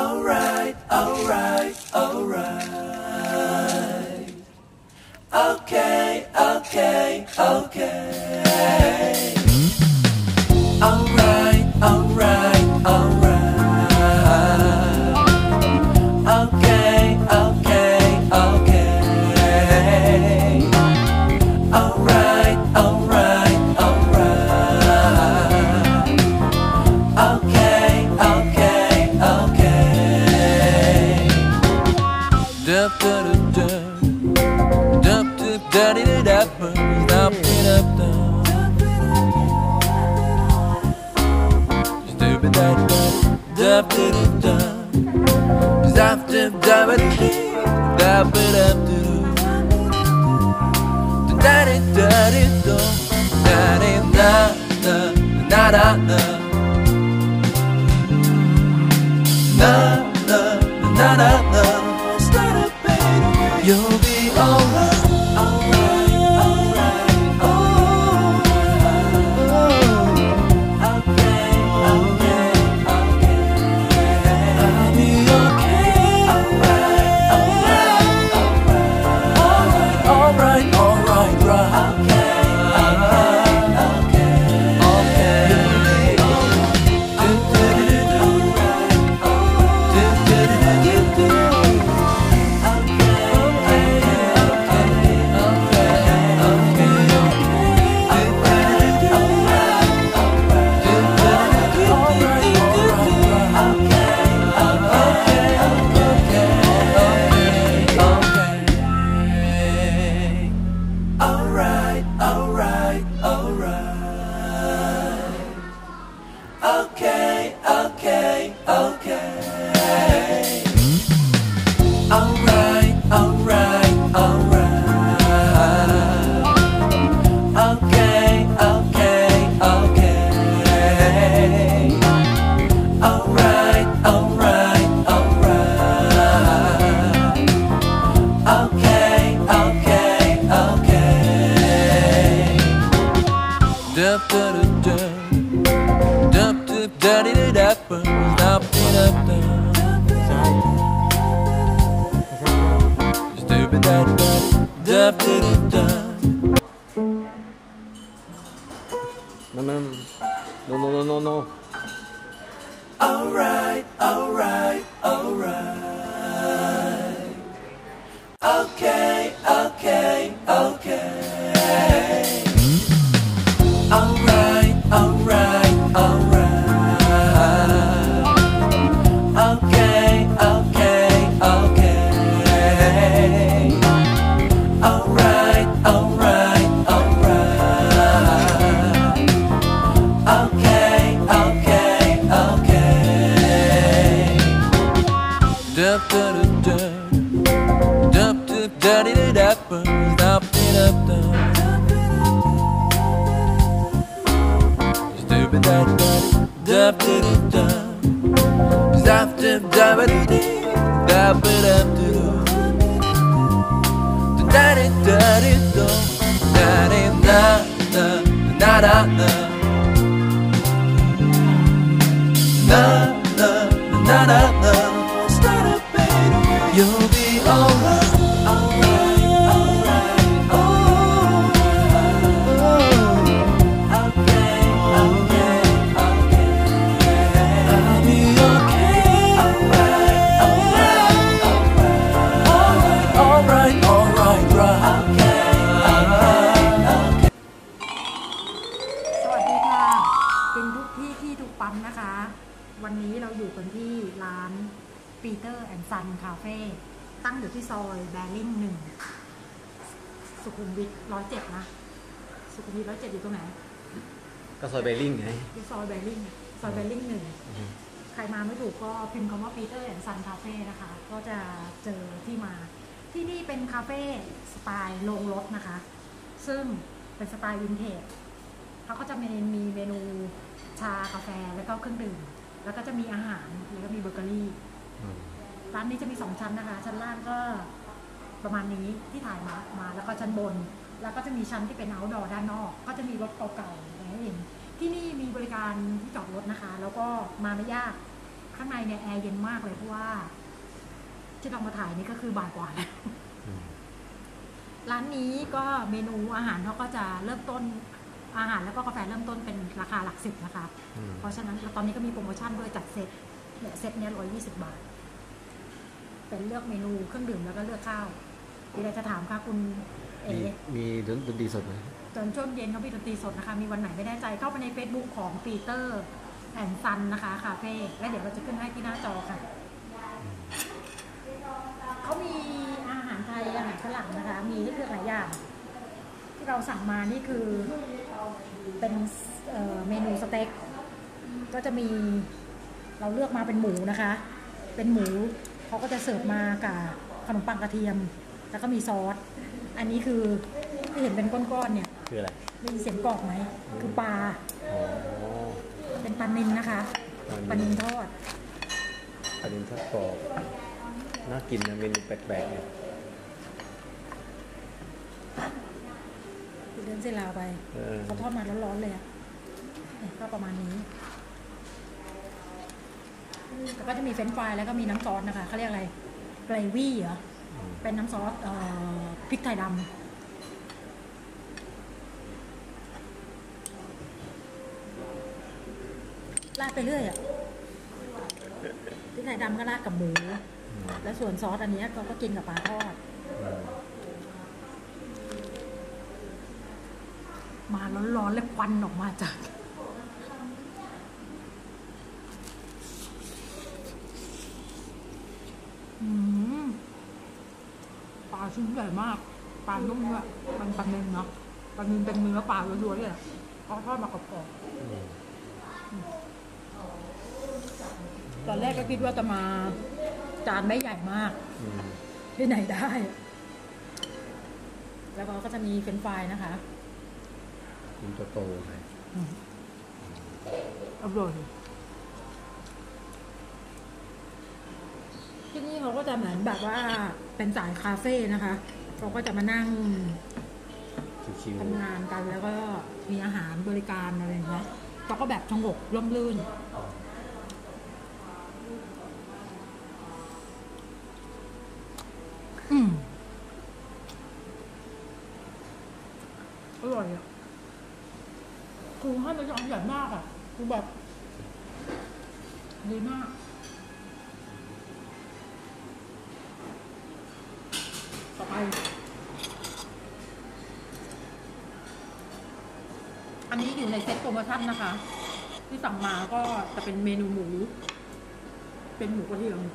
Alright, alright, alright. Okay, okay, okay. Alright, alright, alright. Okay, okay, okay. Alright, alright, alright. Okay, okay, okay. Dup, dup, dup, dup, dup, dup, dup, dup, dup, dup. Stupid dup, dup, dup, dup, dup, dup, dup, dup, dup, dup, you'll be alright, alright, alright, oh, okay, okay, okay, I'll be okay, alright, alright, alright, alright, alright, right, okay, okay, okay, alright, alright, alright. Okay, okay, okay. Alright, alright, alright. Okay, okay, okay. Alright, alright, alright. Okay, okay, okay. Dup, dup, dup, dup, dup, dup, dup, dup, dup, dup. Stupid dup, dup, dup, dup, dup. No. Alright, alright, alright. Okay, okay, okay. Alright, alright, alright. Okay, okay, okay. Alright, alright, alright. Okay, okay, okay. Dup, dup, dup, dup, dup, dup, dup, dup, dup, dup. Stupid dup, dup, dup, dup, dup, dup, dup, dup, dup, you'll be alright, alright, alright, oh, okay, okay, okay, I'll be okay, alright, alright, alright, alright, alright, right, okay, okay. สวัสดีค่ะเป็นทุกที่ที่ทุกปั๊มนะคะ วันนี้เราอยู่กันที่ร้าน Peter and Son Cafe ตั้งอยู่ที่ซอยแบริ่ง1 สุขุมวิท107นะ สุขุมวิท107อยู่ตรงไหนก็ซอยเบลลิงไงที่ซอยแบริ่ง1 ใครมาไม่ถูกก็พิมพ์คำว่า Peter and Son Cafe นะคะ ก็จะเจอที่มา ที่นี่เป็นคาเฟ่สไตล์โรงรถนะคะ ซึ่งเป็นสไตล์วินเทจเขาก็จะมีเมนูชากาแฟแล้วก็เครื่องดื่ม แล้วก็จะมีอาหารแล้วก็มีเบเกอรี่ ร้านนี้จะมี2ชั้นนะคะ ชั้นล่างก็ประมาณนี้ที่ถ่ายมาแล้วก็ชั้นบน แล้วก็จะมีชั้นที่เป็น outdoor ด้านนอก ก็จะมีรถเก่าๆอะไรอย่างนี้ที่นี่มีบริการที่จอดรถนะคะ แล้วก็มาไม่ยากข้างในเนี่ยแอร์เย็นมากเลยเพราะว่าที่เรามาถ่ายนี่ก็คือบ่ายกว่าแล้วร้านนี้ก็เมนูอาหารเขาก็จะเริ่มต้นอาหารแล้วก็กาแฟเริ่มต้นเป็นราคาหลัก10นะคะเพราะฉะนั้นตอนนี้ก็มีโปรโมชั่นด้วยจัดเซตเนี่ยเซตเนี้ย120 บาทเป็นเลือกเมนูเครื่องดื่มแล้วก็เลือกข้าวมีอะไรจะถามคะคุณเอ๋มีดนตรีสดไหมจนช่วงเย็นเขามีดนตรีสดนะคะมีวันไหนไม่แน่ใจเข้าไปใน Facebook ของปีเตอร์แอนซันนะคะคาเฟ่และเดี๋ยวเราจะขึ้นให้ที่หน้าจอค่ะเขามีอาหารไทยอาหารฝรั่งนะคะมีให้เลือกหลายอย่างที่เราสั่งมานี่คือเป็นเมนูสเต็กก็จะมีเราเลือกมาเป็นหมูนะคะเป็นหมูเขาก็จะเสิร์ฟมากับขนมปังกระเทียมแล้วก็มีซอสอันนี้คือที่เห็นเป็นก้อนๆเนี่ยคืออะไรได้ยินเสียงกรอกไหมคือปลาเป็นปลานิลนะคะปลานิลทอดปลานิลทอดกรอบน่ากินนะเมนูแปลกๆเนี่ยเดินเส้นลาวไปเขาทอดมาร้อนๆเลยอ่ะก็ประมาณนี้แล้วก็จะมีเฟรนช์ฟรายแล้วก็มีน้ำซอสนะคะเขาเรียกอะไรเกรวี่เหรอเป็นน้ำซอสพริกไทยดำราดไปเรื่อยอ่ะพริกไทยดำก็ราดกับหมูแล้วส่วนซอสอันนี้ก็กินกับปลาทอดมาร้อนๆแล้วควันออกมาจากปลาชิ้นใหญ่มากปลานุ่มด้วยมันปลาเนื้อเนาะปลาเนื้อเป็นเนื้อปลาล้วนๆเลยเขาทอดมากรอบๆตอนแรกก็คิดว่าจะมาจานไม่ใหญ่มากที่ไหนได้แล้วก็จะมีเฟรนช์ฟรายนะคะคุณโตๆเลยอร่อยที่นี่เขาก็จะเหมือนแบบว่าเป็นสายคาเฟ่นะคะเขาก็จะมานั่งทำงานกันแล้วก็มีอาหารบริการอะไรอย่างเงี้ยเขาก็แบบสงบร่มรื่นอร่อยอ่ะคือให้มันยอมใหญ่มากอ่ะคือแบบดีมากต่อไปอันนี้อยู่ในเซ็ตโปรโมชั่นนะคะที่สั่งมาก็จะเป็นเมนูหมูเป็นหมูกระเทียม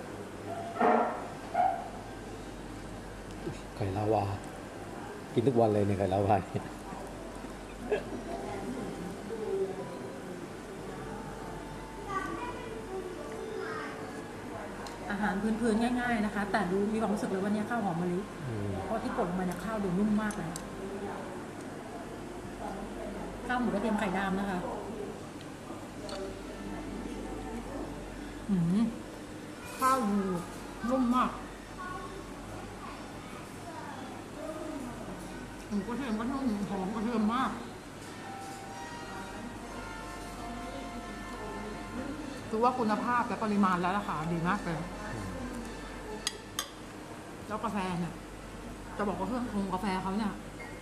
ไก่ลาวากินทุกวันเลยเนี่ยไก่ลาวาอาหารพื้นๆง่ายๆนะคะแต่ดูมีความรู้สึกเลยว่าเนี่ยข้าวหอมมะลิเพราะที่กดลงมาเนี่ยข้าวดูนุ่มมากเลยข้าวหมูกระเทียมไข่ดำนะคะข้าวดูนุ่มมากหมูกระเทียมก็นุ่มหอมกระเทียมมากคือว่าคุณภาพและปริมาณและราคาดีมากเลยแล้วกาแฟเนี่ยจะบอกว่าเครื่องปรุงกาแฟเขาเนี่ย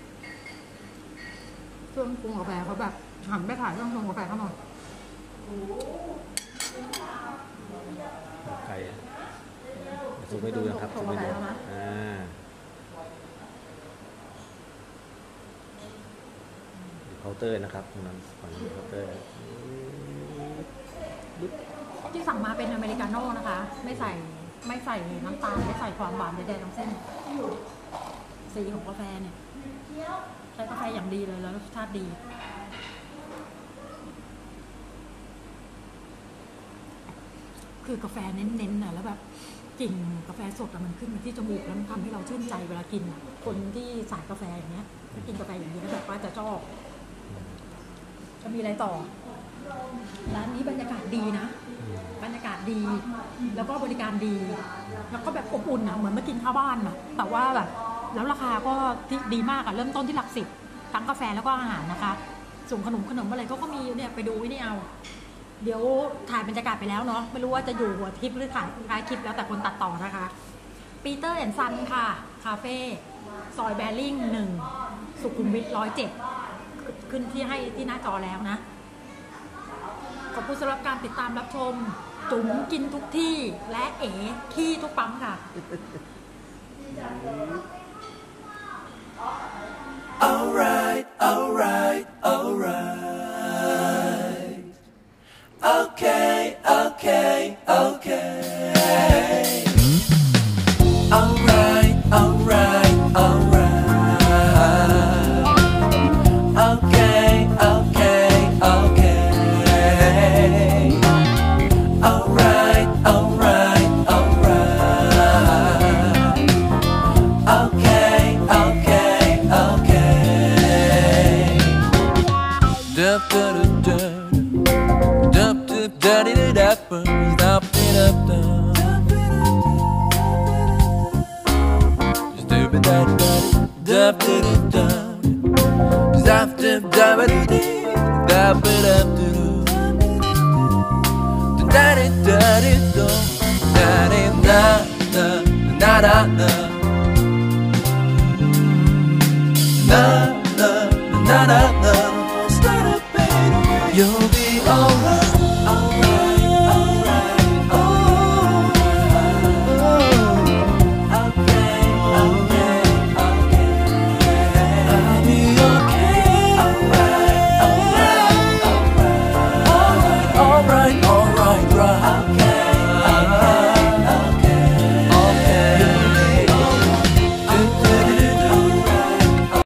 เครื่องปรุงกาแฟเขาแบบหันไปถ่ายเครื่องปรุงกาแฟเขาหน่อยไก่ซูมไปดูนะครับซูมไปดูเคาน์เตอร์นะครับตรงนั้นฝั่งนี้เคาน์เตอร์ที่สั่งมาเป็นอเมริกาโน่นะคะไม่ใส่น้ำตาลไม่ใส่ความหวานใดๆทั้งสิ้นสีของกาแฟเนี่ยใช้กาแฟอย่างดีเลยแล้วรสชาติดีคือกาแฟเน้นๆนะแล้วแบบกลิ่นกาแฟสดมันขึ้นมาที่จมูกแล้วมันทำให้เราชื่นใจเวลากินคนที่สายกาแฟอย่างเงี้ยถ้ากินกาแฟอย่างนี้แล้วแบบว่าจะชอบจะมีอะไรต่อร้านนี้บรรยากาศดีนะบรรยากาศดีแล้วก็บริการดีแล้วก็แบบอบอุ่นอ่ะเหมือนมากินข้าวบ้านอ่ะแต่ว่าแบบแล้วราคาก็ที่ดีมากอ่ะเริ่มต้นที่หลัก10ทั้งกาแฟแล้วก็อาหารนะคะส่วนขนมอะไรก็มีเนี่ยไปดูไว้นี่เอาเดี๋ยวถ่ายบรรยากาศไปแล้วเนาะไม่รู้ว่าจะอยู่หัวคลิปหรือถ่ายท้ายคลิปแล้วแต่คนตัดต่อนะคะปีเตอร์แอนด์ซันค่ะคาเฟ่ซอยแบริ่ง1สุขุมวิท107ขึ้นที่ให้ที่หน้าจอแล้วนะขอบคุณสำหรับการติดตามรับชมจุ๋มกินทุกที่และเอ๋ขี้ทุกปั๊มค่ะ Alright, alright, alright. Okay, okay, okay. Alright, alright, alright. Okay, okay, okay. Alright, alright, alright. Okay, okay, okay. Dup dup dup dup dup dup dup dup dup You'll be alright.